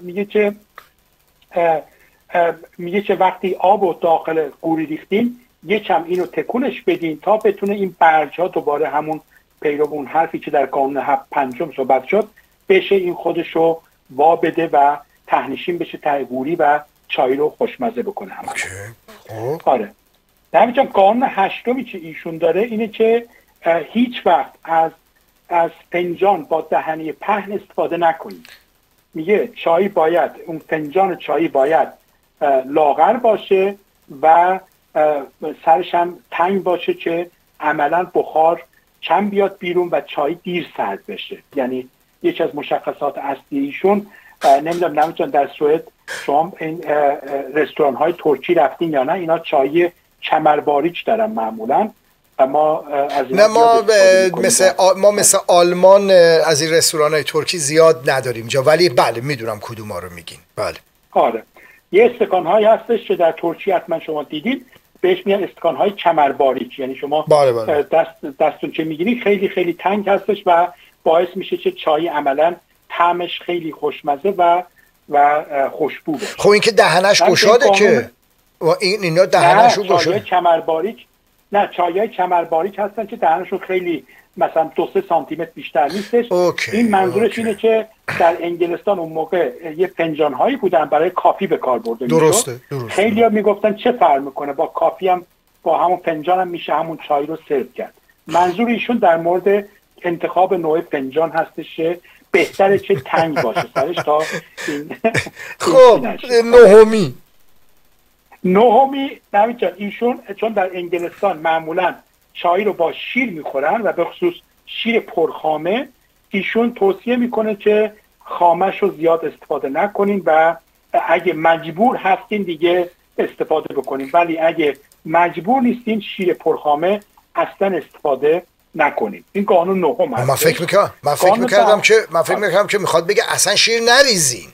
[SPEAKER 2] میگه که وقتی آب رو داخل قوری ریختین یکم اینو تکونش بدین تا بتونه این برج‌ها دوباره همون پیرو اون حرفی که در قانون پنجم صحبت شد بشه این خودش رو وا بده و تهنشین بشه ته قوری و چای رو خوشمزه بکنه. آره نمی‌چون قانون هشتمی که ایشون داره اینه که هیچ وقت از فنجان با دهنه پهن استفاده نکنید. میگه چای باید، اون فنجان چای باید لاغر باشه و سرش هم تنگ باشه که عملا بخار کم بیاد بیرون و چای دیر سرد بشه. یعنی یکی از مشخصات اصلی ایشون، نمیدونم نمیتونم در سوئد شما این رستوران های ترکی رفتین یا نه، اینا چای کمرباریک دارن معمولا و ما از
[SPEAKER 1] نه ما مثل آلمان از این رستوران های ترکی زیاد نداریم جا، ولی بله میدونم کدوم ها رو میگین. بله
[SPEAKER 2] آره، یه استکان هایی هستش که در ترکیه حتما شما دیدید، بهش میگن استکان های کمرباریک. یعنی شما
[SPEAKER 1] بله.
[SPEAKER 2] دستون چه میگیری خیلی خیلی تنگ هستش و باعث میشه که چای عملا طعمش خیلی خوشمزه و خوشبو باشه.
[SPEAKER 1] خب این که دهنش گشاده که اینا دهنشو گشاده.
[SPEAKER 2] چای کمرباریک نه، چایای کمرباریک هستن که دهنشون خیلی مثلا 2-3 سانتی متر بیشتر نیستش. این منظورش اینه که در انگلستان اون موقع یه فنجان هایی بودن برای کافی به کار برده میشد.
[SPEAKER 1] درسته.
[SPEAKER 2] خیلی‌ها میگفتن چه فرق میکنه با کافی، هم با همون فنجان هم میشه همون چای رو سرو کرد. منظور ایشون در مورد انتخاب نوع فنجان هستش که بهتره که تنگ باشه سرش تا این
[SPEAKER 1] خب
[SPEAKER 2] نهمی نمی‌چن ایشون چون در انگلستان معمولا چای رو با شیر میخورن و به خصوص شیر پرخامه، ایشون توصیه میکنه که خامش رو زیاد استفاده نکنین و اگه مجبور هستین دیگه استفاده بکنین، ولی اگه مجبور نیستین شیر پرخامه اصلا استفاده نکنین. این قانون نهم هست.
[SPEAKER 1] من فکر میکردم که میخواد بگه اصلا شیر نریزین.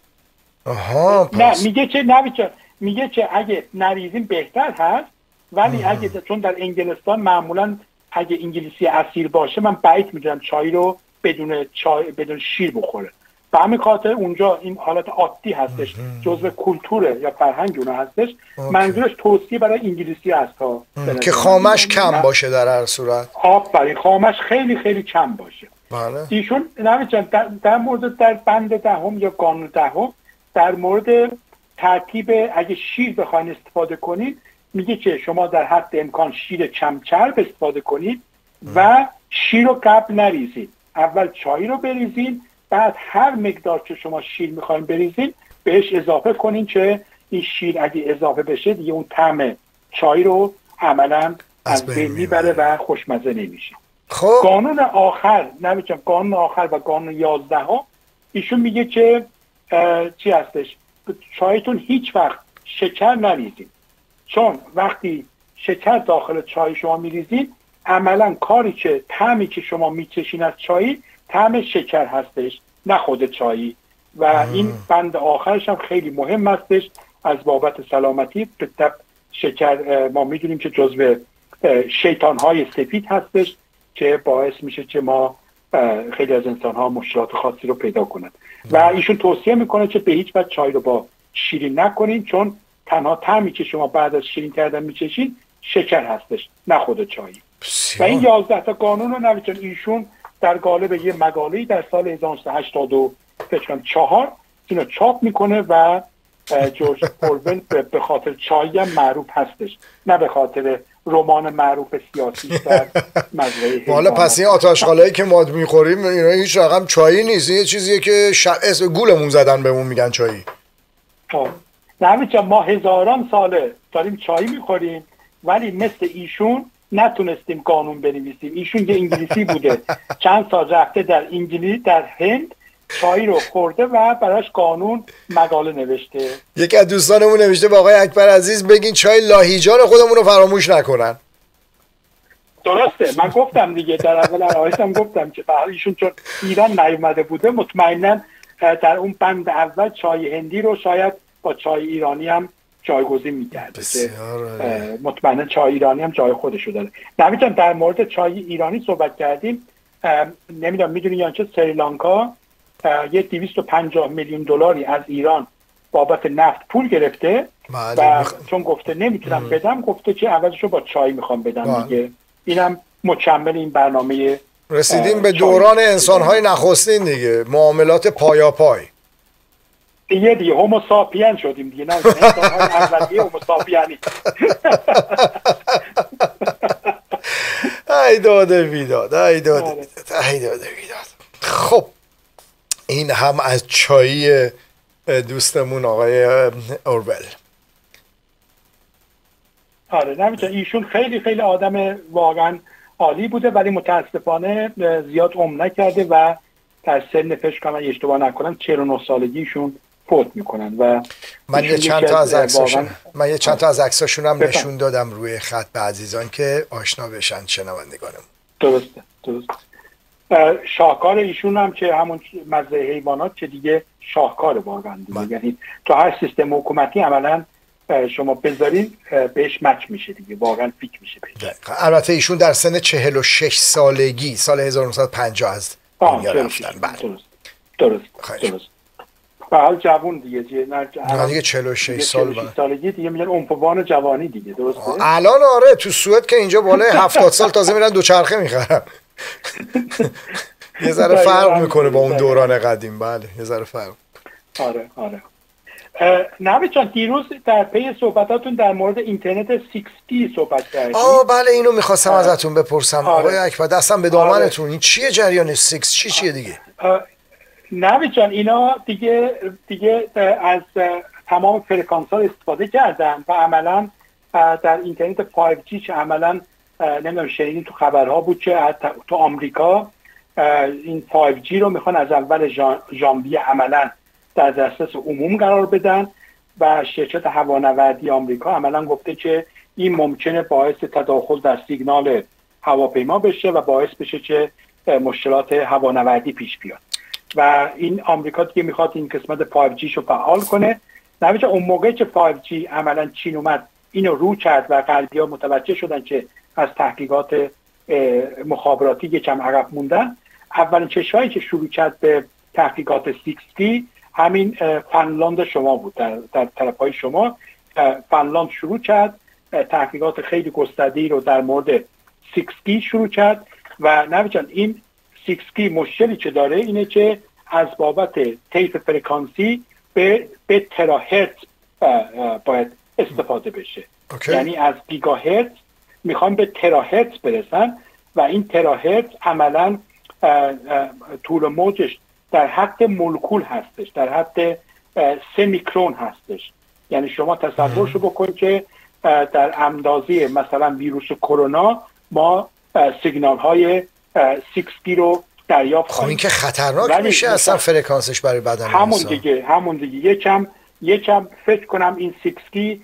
[SPEAKER 2] نه میگه که اگه نریزین بهتر هست، ولی اگه چون در انگلستان معمولا اگه انگلیسی اصیل باشه من بعید میدونم چای رو بدون شیر بخوره. به همین خاطر اونجا این حالت عادی هستش، جزء کلتور یا فرهنگ اونها هستش. منظورش توصیه برای انگلیسی هست
[SPEAKER 1] که خامش کم باشه در هر صورت.
[SPEAKER 2] آفرین، خامش خیلی خیلی کم باشه.
[SPEAKER 1] بله.
[SPEAKER 2] ایشون در مورد در بند دهم یا قانون دهم در مورد ترتیب اگه شیر بخواین استفاده کنید، میگه که شما در حد امکان شیر کمچرب استفاده کنید و شیر رو قبل نریزید. اول چای رو بریزید، بعد هر مقدار که شما شیر میخواین بریزید بهش اضافه کنین که این شیر اگه اضافه بشه دیگه اون طعم چای رو عملا از بین میبره و خوشمزه نمیشه.
[SPEAKER 1] خب
[SPEAKER 2] قانون آخر قانون آخر و قانون 11 ایشون میگه که چی هستش؟ چایتون هیچ وقت شکر نریزید، چون وقتی شکر داخل چای شما میریزید عملا کاری که طعمی که شما میچشین از چای طعم شکر هستش نه خود چایی. و این بند آخرش هم خیلی مهم هستش از بابت سلامتی. شکر ما میدونیم که جزو شیطانهای سفید هستش که باعث میشه که ما خیلی از انسانها مشکلات خاصی رو پیدا کنند و ایشون توصیه میکنه که به هیچ وجه چای رو با شیرین نکنین، چون تنها طعمی که شما بعد از شیرین کردن میچشین شکر هستش نه خود چایی. و این 11 تا قانون رو نویسن ایشون در قالب یه مقاله‌ای در سال 1984 اینو چاپ میکنه و جورج اورول به خاطر چای هم معروف هستش نه به خاطر رمان معروف سیاسی در مزرعه.
[SPEAKER 1] والا پس این آتشخاله‌ای که ما میخوریم اینا هیچ رقم چایی نیست، یه چیزیه که اسم گولمون زدن بهمون میگن چایی.
[SPEAKER 2] نه ما هزاران ساله داریم چای میخوریم ولی مثل ایشون نتونستیم قانون بنویسیم. ایشون یه انگلیسی بوده چند سال رفته در هند چای رو خورده و براش قانون مقاله نوشته.
[SPEAKER 1] یکی از دوستانمون نوشته با آقای اکبر عزیز بگین چای لاهیجان خودمون رو فراموش نکنن.
[SPEAKER 2] درسته، من گفتم دیگه در اول آیتم گفتم که ایشون چون ایران نیومده بوده مطمئنا در اون بند اول چای هندی رو شاید با چای ایرانی هم جایگزین می‌کرد. مطمئنا چای ایرانی هم جای خودشو داره. نمی‌دونم در مورد چای ایرانی صحبت کردیم، نمیدونم میدونی یا چه سریلانکا یه 250 میلیون دلاری از ایران بابت نفت پول گرفته و چون گفته نمیتونم بدم گفته که عوضشو با چای میخوام بدم دیگه. اینم مکمل این برنامه.
[SPEAKER 1] رسیدیم به دوران انسان‌های نخستین دیگه، معاملات پایاپای
[SPEAKER 2] دیگه هومو ساپین شدیم دیگه، نه انسان‌های اولیه هومو ساپینی.
[SPEAKER 1] ای داده ویداد. خب این هم از چایی دوستمون آقای اورول.
[SPEAKER 2] آره نمی‌تونه، ایشون خیلی خیلی آدم واقعا عالی بوده، ولی متاسفانه زیاد عمر نکرده و در سن فکر کنم اشتباه نکنم 49 سالگیشون فوت میکنن. و
[SPEAKER 1] من یه چند تا از عکساشون هم نشون دادم روی خط به عزیزان که آشنا بشن شنوندگانم.
[SPEAKER 2] درسته. شاهکار ایشون هم که همون مزرعه حیوانات که دیگه شاهکار واقعا دیگه، یعنی تو هر سیستم حکومتی عملاً شما بذارین بهش مچ میشه دیگه، واقعا فیک میشه بهش.
[SPEAKER 1] البته ایشون در سن 46 سالگی سال 1950 از دنیا رفتن.
[SPEAKER 2] درست. به حال جوون دیگه،
[SPEAKER 1] نه دیگه 46
[SPEAKER 2] سالگی دیگه میگن عنفوان جوانی دیگه. درسته
[SPEAKER 1] الان آره تو سوئد که اینجا بالای 70 سال تازه میرن دوچرخه میخرن. یه ذره فرق میکنه با اون دوران قدیم. بله یه ذره فرق.
[SPEAKER 2] آره نوید جان، دیروز در پی صحبتاتون در مورد اینترنت 6G صحبت کردید.
[SPEAKER 1] بله اینو میخواستم ازتون بپرسم. آقای اکبر دستم به دامنتون. این چیه جریان 6G چیه دیگه؟
[SPEAKER 2] نوید جان اینا دیگه از تمام فرکانس ها استفاده کردن و عملا در اینترنت 5G که عملا نمیدونم شنیدین تو خبرها بود که تو آمریکا این 5G رو میخوان از اول ژانویه عملا در دسترس عموم قرار بدن و شرکت هوانوردی آمریکا عملا گفته که این ممکنه باعث تداخل در سیگنال هواپیما بشه و باعث بشه که مشکلات هوانوردی پیش بیاد و این آمریکا دیگه میخواد این قسمت 5G شو فعال کنه. نمیشه اون موقع که 5G عملا چین اومد اینو رو کرد و غربی‌ها متوجه شدن که از تحقیقات مخابراتی یکم عقب موندن. اولین کشوری که شروع کرد به تحقیقات 6G همین فنلاند شما بود. در طرف‌های شما فنلاند شروع کرد تحقیقات خیلی گسترده‌ای رو در مورد 6G شروع کرد و نمی‌چن این 6G مشکلی که داره اینه که از بابت طیف فرکانسی به تراهرتز باید استفاده بشه. یعنی از گیگاهرتز میخوان به تراهرتز برسن و این تراهرتز عملاً طول موجش در حد مولکول هستش، در حد 3 میکرون هستش. یعنی شما تصورشو بکن که در اندازه مثلا ویروس کرونا ما سیگنال های 6G رو دریافت
[SPEAKER 1] خواهیم. این که خطرناک میشه اصلا فرکانسش برای بدن
[SPEAKER 2] همون دیگه یکم فکر کنم این 6G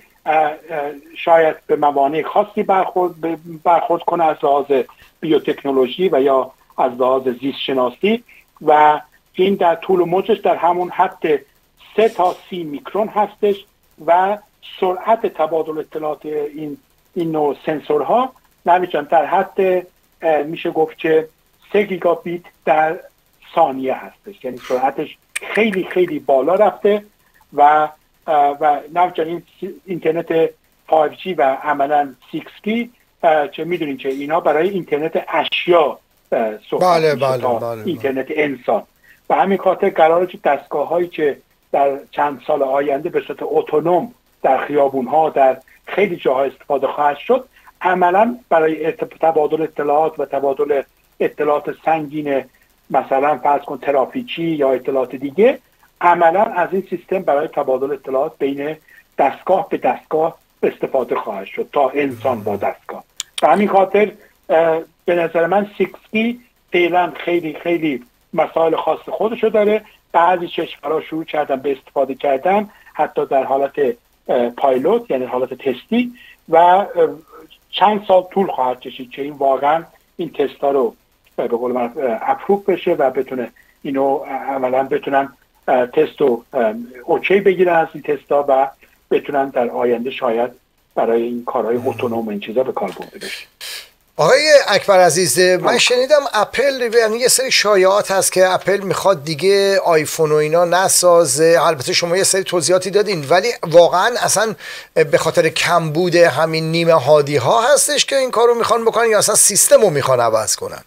[SPEAKER 2] شاید به موانع خاصی برخورد کنه از لحاظ بیوتکنولوژی و یا از لحاظ زیست شناسی و این در طول و موجش در همون حد 3 تا 30 میکرون هستش و سرعت تبادل اطلاعات این نوع سنسورها نمیشن در حد میشه گفت که 3 گیگابیت در ثانیه هستش. یعنی سرعتش خیلی خیلی بالا رفته و نمیشن این اینترنت 5G و عملا 6G چه میدونین که اینا برای اینترنت اشیا صحبت میشه اینترنت انسان و همین خاطر قراره که دستگاه هایی که در چند سال آینده به صورت اتونوم در خیابون ها در خیلی جاها استفاده خواهد شد عملا برای تبادل اطلاعات و تبادل اطلاعات سنگین مثلا فرض کن ترافیکی یا اطلاعات دیگه عملا از این سیستم برای تبادل اطلاعات بین دستگاه به دستگاه استفاده خواهد شد تا انسان با دستگاه. و همین خاطر به نظر من 6G فعلا خیلی خیلی مسائل خاص خودشو داره. بعضی کشورها شروع کردن به استفاده کردن حتی در حالت پایلوت یعنی حالت تستی و چند سال طول خواهد کشید که این واقعا این تستا رو به قول من اپروف بشه و بتونه اینو عملا بتونن تست و اوکی بگیرن از این تستا و بتونن در آینده شاید برای این کارهای اتونوم این چیزا به کار برده بشه.
[SPEAKER 1] آقای اکبر عزیز من شنیدم اپل یعنی یه سری شایعات هست که اپل میخواد دیگه آیفون و اینا نسازه. البته شما یه سری توضیحاتی دادین ولی واقعا اصلا به خاطر کمبود همین نیمه هادی ها هستش که این کارو میخوان بکنن یا اصلا سیستم رو میخوان عوض کنن؟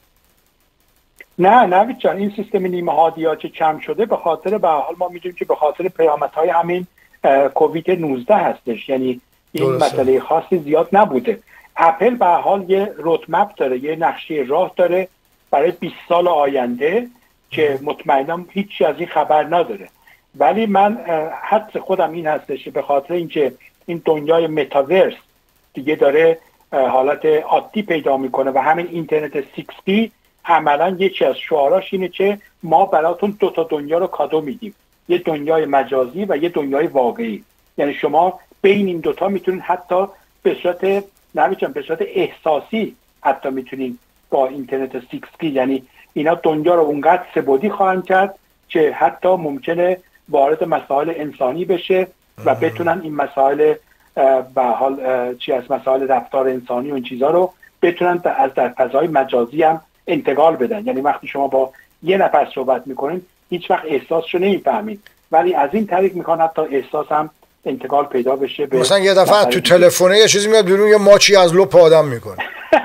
[SPEAKER 2] نه نوید جان این سیستم نیمه هادی ها که کم شده به خاطر به حال ما میدونیم که به خاطر پیامدهای همین کووید 19 هستش. یعنی این مسئله خاصی زیاد نبوده. اپل به حال یه رودمپ داره، یه نقشه راه داره برای 20 سال آینده که مطمئنم هیچی از این خبر نداره. ولی من حدس خودم این هستش به خاطر اینکه این دنیای متاورس دیگه داره حالت عادی پیدا میکنه و همین اینترنت 6G عملا یکی از شعاراش اینه که ما براتون دو تا دنیا رو کادو میدیم، یه دنیای مجازی و یه دنیای واقعی. یعنی شما بین این دوتا میتونید حتی به صورت احساسی حتی میتونید با اینترنت 6G، یعنی اینا دنیا رو اونقدر سه‌بعدی خواهند کرد که حتی ممکنه وارد مسائل انسانی بشه و بتونن این مسائل به حال از مسائل رفتار انسانی و این چیزا رو بتونن در فضای مجازی هم انتقال بدن. یعنی وقتی شما با یه نفر صحبت میکنین هیچ وقت احساسشو نمیفهمید، ولی از این طریق میخوان حتی احساس هم انتقال پیدا بشه.
[SPEAKER 1] مثلا یه دفعه تو تلفنه یه چیزی میاد بیرون، یه ماچی از لپ آدم میکنه.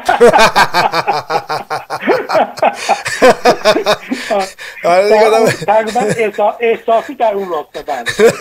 [SPEAKER 2] تقریبا احساسی در اون راسته بله.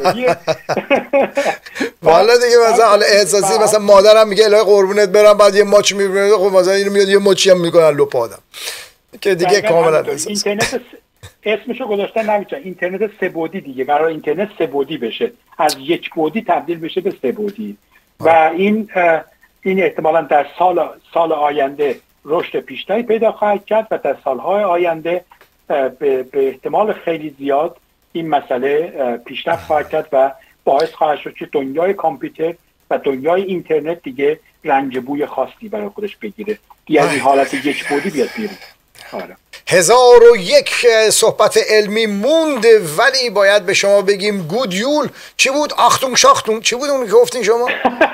[SPEAKER 1] والا دیگه مثلا حالا احساسی، مثلا مادرم میگه الهی قربونت برم، بعد یه ماچ میبینه، خب مثلا اینو میاد یه ماچی هم میکنه لپ آدم که دیگه کاملا
[SPEAKER 2] اینترنت اسمشو گذاشتن نمیشه اینترنت سه‌بعدی دیگه، قرار اینترنت سه‌بعدی بشه، از یک بعدی تبدیل بشه به سه‌بعدی و این احتمالاً در سال آینده رشد بیشتری پیدا خواهد کرد و در سالهای آینده به احتمال خیلی زیاد این مسئله پیشرفت خواهد کرد و باعث خواهد شد که دنیای کامپیوتر و دنیای اینترنت دیگه رنگ بوی خاصی برای خودش بگیره، یعنی حالت یک بعدی بیاد بیرون. آره.
[SPEAKER 1] 1001 صحبت علمی موند، ولی باید به شما بگیم گود یول. چی بود؟ آختون شاختون چی بود اون که گفتین شما؟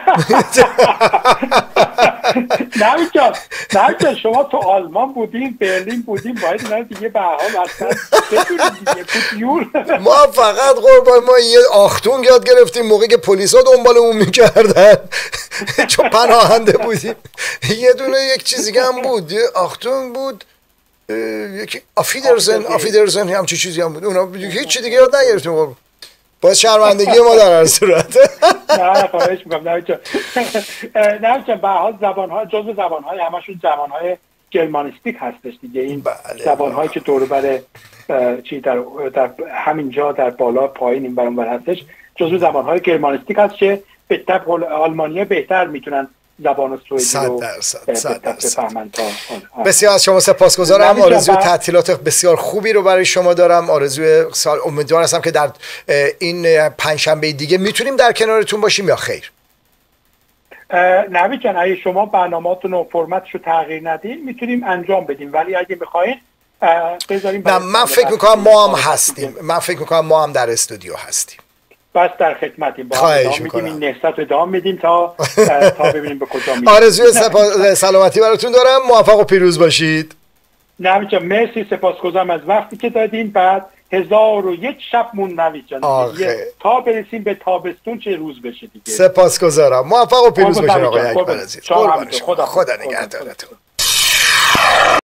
[SPEAKER 2] نه شما تو آلمان بودین، برلین بودین، باید اینا دیگه به حال اصلا بدونید دیگه گود یول.
[SPEAKER 1] ما فقط قربان ما یه آختون یاد گرفتیم موقعی که پلیسا دنبالمون میکردن چون پناهنده بودیم. یه دونه یک چیزی هم بود، یه آختون بود، یکی آفیدرزن همچی چیزی هم بود. اونا هیچ دیگه یاد نگرفتیم. باید شرمندگی ما در هر صورت.
[SPEAKER 2] نه خواهش میکنم. نه به حال زبان‌ها جزو زبان‌های همشون زبان‌های جرمانیستیک هستش دیگه. این زبان‌هایی که دور بر در همین جا در بالا پایین این برون بر هستش جزو زبان‌های جرمانیستیک هست که به طب آلمانی‌ها بهتر میتونن زبان سوئدی رو بفهمن.
[SPEAKER 1] بسیار از شما سپاسگزارم. آرزوی تعطیلات بسیار خوبی رو برای شما دارم. آرزوی سال امیدوار هستم که در این پنجشنبه دیگه میتونیم در کنارتون باشیم یا خیر.
[SPEAKER 2] نوید جان اگه شما برنامه‌تون و فرمتشو تغییر ندین میتونیم انجام بدیم، ولی اگه بخواید بذاریم.
[SPEAKER 1] نه من فکر میکنم ما هم هستیم. من فکر میکنم ما هم در استودیو هستیم.
[SPEAKER 2] بس در خدمتیم. با
[SPEAKER 1] خواهش
[SPEAKER 2] میدیم این نهضت رو ادامه میدیم تا ببینیم به کجا میریم.
[SPEAKER 1] آرزوی سلامتی براتون دارم. موفق و پیروز باشید.
[SPEAKER 2] نوید جان مرسی، سپاسگزارم از وقتی که دادین. بعد 1001 شب مون نوید جان تا برسیم به تابستون چه روز بشه دیگه.
[SPEAKER 1] سپاسگزارم. موفق و پیروز باشید آقای اکبر عزیز.
[SPEAKER 2] خدا
[SPEAKER 1] نگهدارتون.